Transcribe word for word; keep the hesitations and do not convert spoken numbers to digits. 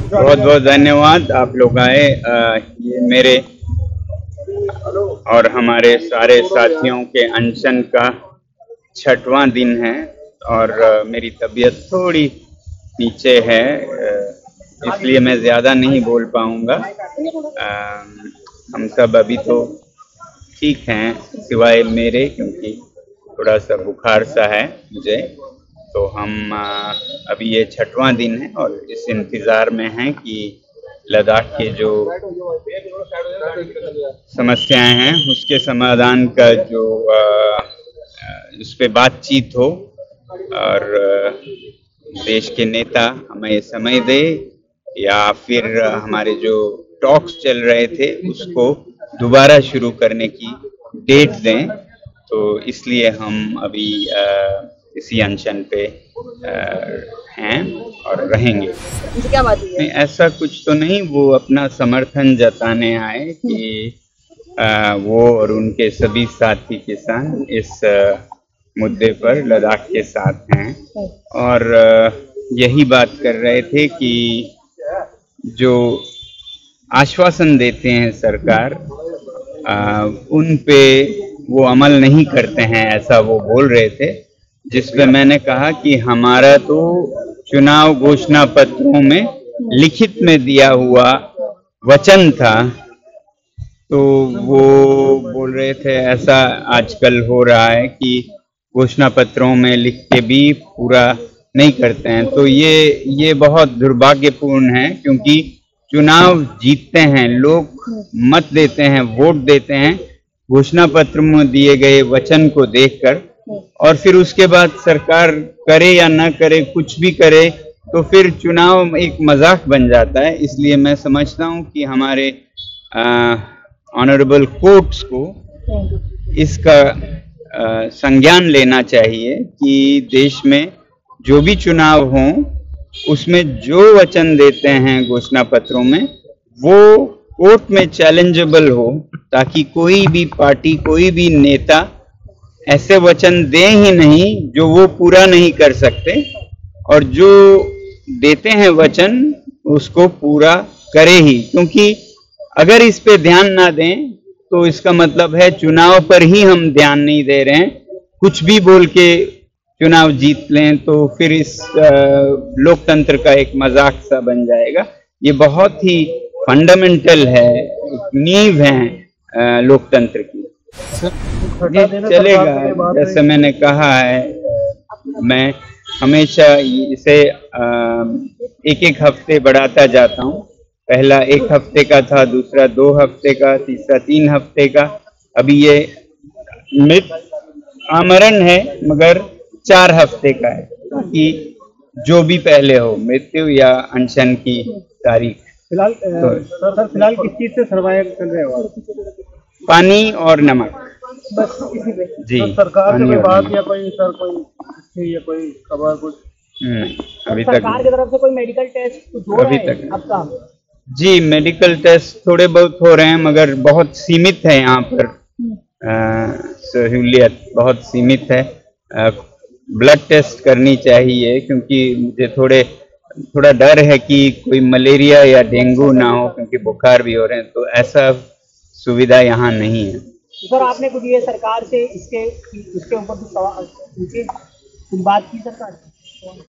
बहुत बहुत धन्यवाद आप लोग आए। अ, ये मेरे और हमारे सारे साथियों के अनशन का छठवां दिन है और अ, मेरी तबीयत थोड़ी नीचे है, अ, इसलिए मैं ज़्यादा नहीं बोल पाऊँगा। अ, हम सब अभी तो ठीक हैं सिवाय मेरे, क्योंकि थोड़ा सा बुखार सा है मुझे। तो हम अ, अभी ये छठवां दिन है और इस इंतज़ार में हैं कि लद्दाख के जो समस्याएं हैं उसके समाधान का जो अ, अ, उस पे बातचीत हो और अ, देश के नेता हमें समय दे या फिर हमारे जो टॉक्स चल रहे थे उसको दोबारा शुरू करने की डेट दें। तो इसलिए हम अभी अ, इसी अनशन पे अ, हैं और रहेंगे। उनसे क्या बात हुई है? नहीं, ऐसा कुछ तो नहीं, वो अपना समर्थन जताने आए कि आ, वो और उनके सभी साथी किसान इस आ, मुद्दे पर लद्दाख के साथ हैं और आ, यही बात कर रहे थे कि जो आश्वासन देते हैं सरकार आ, उन पे वो अमल नहीं करते हैं, ऐसा वो बोल रहे थे। जिस पे मैंने कहा कि हमारा तो चुनाव घोषणा पत्रों में लिखित में दिया हुआ वचन था। तो वो बोल रहे थे ऐसा आजकल हो रहा है कि घोषणा पत्रों में लिख के भी पूरा नहीं करते हैं। तो ये ये बहुत दुर्भाग्यपूर्ण है, क्योंकि चुनाव जीतते हैं लोग, मत देते हैं, वोट देते हैं घोषणा पत्र में दिए गए वचन को देखकर, और फिर उसके बाद सरकार करे या ना करे, कुछ भी करे, तो फिर चुनाव एक मजाक बन जाता है। इसलिए मैं समझता हूँ कि हमारे ऑनरेबल कोर्ट्स को इसका अ, संज्ञान लेना चाहिए कि देश में जो भी चुनाव हों उसमें जो वचन देते हैं घोषणा पत्रों में वो कोर्ट में चैलेंजेबल हो, ताकि कोई भी पार्टी, कोई भी नेता ऐसे वचन दे ही नहीं जो वो पूरा नहीं कर सकते, और जो देते हैं वचन उसको पूरा करे ही। क्योंकि अगर इस पे ध्यान ना दें तो इसका मतलब है चुनाव पर ही हम ध्यान नहीं दे रहे हैं, कुछ भी बोल के चुनाव जीत लें तो फिर इस आ, लोकतंत्र का एक मजाक सा बन जाएगा। ये बहुत ही फंडामेंटल है, नींव है आ, लोकतंत्र की। जी चलेगा, जैसे मैंने कहा है मैं हमेशा इसे एक एक हफ्ते बढ़ाता जाता हूँ। पहला एक हफ्ते का था, दूसरा दो हफ्ते का, तीसरा तीन हफ्ते का। अभी ये मृत आमरण है मगर चार हफ्ते का है, ताकि जो भी पहले हो, मृत्यु या अनशन की तारीख। फिलहाल तो, सर फिलहाल किस चीज से सर्वाइव कर रहे हो आप? पानी और नमक, बस इसी पे जी। तो सरकार से पानी कोई और बात नमक। या कोई सर कोई चिट्ठी या कोई खबर कुछ? नहीं, अभी तक सरकार की तरफ से कोई मेडिकल टेस्ट कुछ हो रहा अभी है तक आपका? जी, मेडिकल टेस्ट थोड़े बहुत हो रहे हैं मगर बहुत सीमित है यहाँ पर। अ, सहूलियत बहुत सीमित है। अ, ब्लड टेस्ट करनी चाहिए, क्योंकि मुझे थोड़े थोड़ा डर है कि कोई मलेरिया या डेंगू ना हो, क्योंकि बुखार भी हो रहे हैं। तो ऐसा सुविधा यहाँ नहीं है। सर आपने कुछ ये सरकार से इसके इसके ऊपर कुछ सवाल पूछे, कुछ बात की सरकार से?